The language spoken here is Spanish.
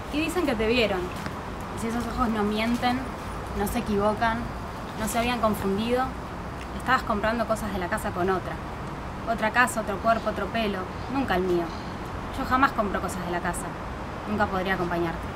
Y dicen que te vieron. Y si esos ojos no mienten, no se equivocan, no se habían confundido, estabas comprando cosas de la casa con otra. Otra casa, otro cuerpo, otro pelo, nunca el mío. Yo jamás compro cosas de la casa, nunca podría acompañarte.